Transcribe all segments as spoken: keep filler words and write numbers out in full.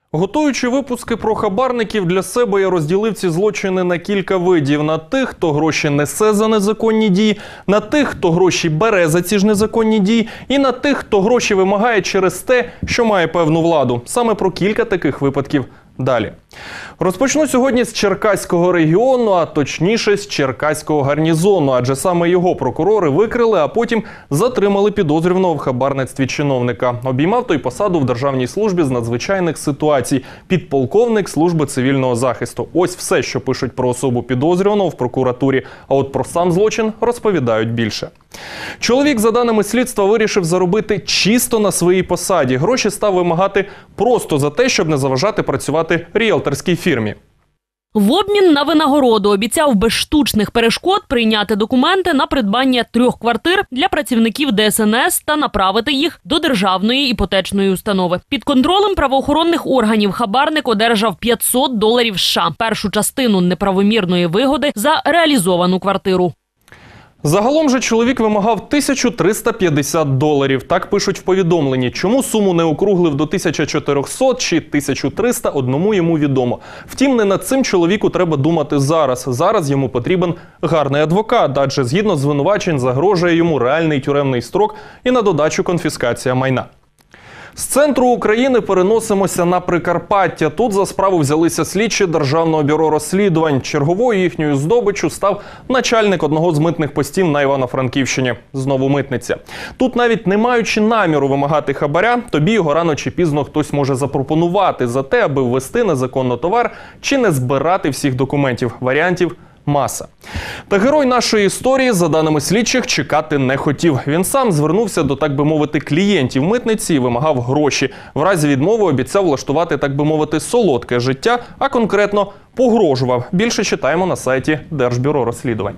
Готуючи випуски про хабарників, для себе я розділив ці злочини на кілька видів. На тих, хто гроші несе за незаконні дії, на тих, хто гроші бере за ці ж незаконні дії, і на тих, хто гроші вимагає через те, що має певну владу. Саме про кілька таких випадків далі. Розпочну сьогодні з Черкаського регіону, а точніше з Черкаського гарнізону, адже саме його прокурори викрили, а потім затримали підозрюваного в хабарництві чиновника. Обіймав той посаду в Державній службі з надзвичайних ситуацій – підполковник служби цивільного захисту. Ось все, що пишуть про особу підозрюваного в прокуратурі, а от про сам злочин розповідають більше. Чоловік, за даними слідства, вирішив заробити чисто на своїй посаді. Гроші став вимагати просто за те, щоб не заважати працювати ріелторській фірмі. В обмін на винагороду обіцяв без штучних перешкод прийняти документи на придбання трьох квартир для працівників Де Ес Ен Ес та направити їх до державної іпотечної установи. Під контролем правоохоронних органів хабарник одержав п'ятсот доларів США – першу частину неправомірної вигоди за реалізовану квартиру. Загалом же чоловік вимагав тисячу триста п'ятдесят доларів. Так пишуть в повідомленні. Чому суму не округлив до тисячі чотирьохсот чи тисячі триста, одному йому відомо. Втім, не над цим чоловіку треба думати зараз. Зараз йому потрібен гарний адвокат, адже згідно звинувачень загрожує йому реальний тюремний строк і на додачу конфіскація майна. З центру України переносимося на Прикарпаття. Тут за справу взялися слідчі Державного бюро розслідувань. Черговою їхньою здобиччю став начальник одного з митних постів на Івано-Франківщині. Знову митниця. Тут навіть не маючи наміру вимагати хабаря, тобі його рано чи пізно хтось може запропонувати за те, аби ввести незаконно товар чи не збирати всіх документів. Варіантів маса. Та герой нашої історії, за даними слідчих, чекати не хотів. Він сам звернувся до, так би мовити, клієнтів митниці і вимагав гроші. В разі відмови обіцяв влаштувати, так би мовити, солодке життя, а конкретно погрожував. Більше читаємо на сайті Держбюро розслідувань.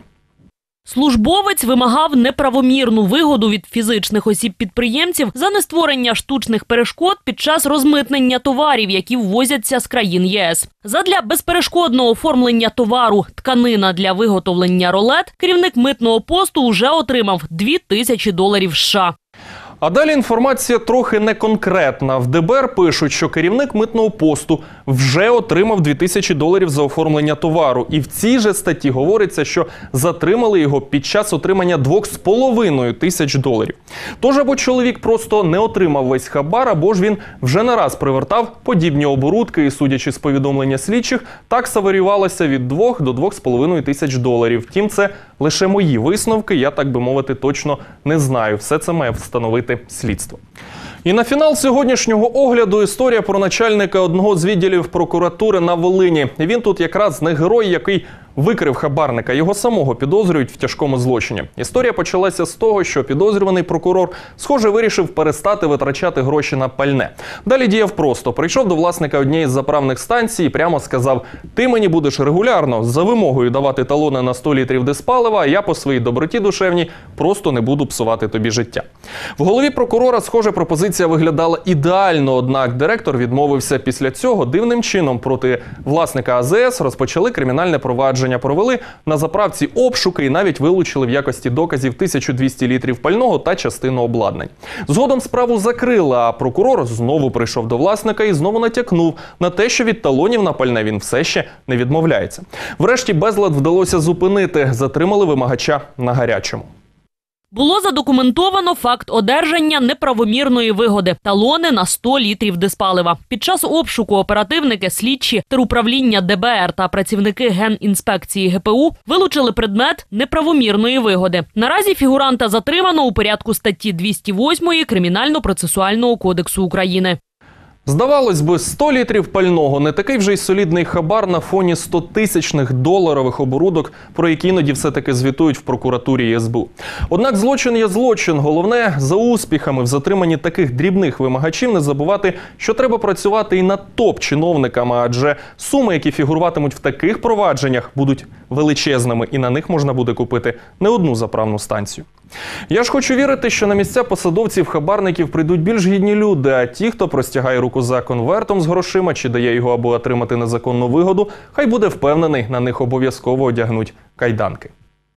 Службовець вимагав неправомірну вигоду від фізичних осіб-підприємців за нестворення штучних перешкод під час розмитнення товарів, які ввозяться з країн Є Ес. Задля безперешкодного оформлення товару «тканина для виготовлення ролет» керівник митного посту уже отримав дві тисячі доларів США. А далі інформація трохи неконкретна. В Де Бе Ер пишуть, що керівник митного посту вже отримав дві тисячі доларів за оформлення товару. І в цій же статті говориться, що затримали його під час отримання двох з половиною тисяч доларів. Тож або чоловік просто не отримав весь хабар, або ж він вже не раз привертав подібні оборудки. І, судячи з повідомлення слідчих, такса варіювалася від двох до двох з половиною тисяч доларів. Втім, це лише мої висновки, я, так би мовити, точно не знаю. Все це має встановити слідство. І на фінал сьогоднішнього огляду історія про начальника одного з відділів прокуратури на Волині. Він тут якраз не герой, який викрив хабарника. Його самого підозрюють в тяжкому злочині. Історія почалася з того, що підозрюваний прокурор, схоже, вирішив перестати витрачати гроші на пальне. Далі діяв просто. Прийшов до власника однієї з заправних станцій і прямо сказав: «Ти мені будеш регулярно за вимогою давати талони на сто літрів диспалива, а я по своїй доброті душевній просто не буду псувати тобі життя». В голові прокурора, схоже, пропозиція виглядала ідеально, однак директор відмовився. Після цього дивним чином проти власника А Зе Ес розпочали кримінальне провадження. Провели на заправці обшуки і навіть вилучили в якості доказів тисячу двісті літрів пального та частину обладнань. Згодом справу закрили, а прокурор знову прийшов до власника і знову натякнув на те, що від талонів на пальне він все ще не відмовляється. Врешті безлад вдалося зупинити, затримали вимагача на гарячому. Було задокументовано факт одержання неправомірної вигоди – талони на сто літрів диспалива. Під час обшуку оперативники, слідчі теруправління Де Бе Ер та працівники Генінспекції Ге Пе У вилучили предмет неправомірної вигоди. Наразі фігуранта затримано у порядку статті двісті восьмої Кримінально-процесуального кодексу України. Здавалось би, сто літрів пального – не такий вже й солідний хабар на фоні стотисячних доларових оборудок, про які іноді все-таки звітують в прокуратурі і Ес Бе У. Однак злочин є злочин. Головне, за успіхами в затриманні таких дрібних вимагачів не забувати, що треба працювати і над топ-чиновниками, адже суми, які фігуруватимуть в таких провадженнях, будуть величезними, і на них можна буде купити не одну заправну станцію. Я ж хочу вірити, що на місця посадовців-хабарників прийдуть більш гідні люди, а ті, хто простягає руку за конвертом з грошима чи дає його, аби отримати незаконну вигоду, хай буде впевнений, на них обов'язково одягнуть кайданки.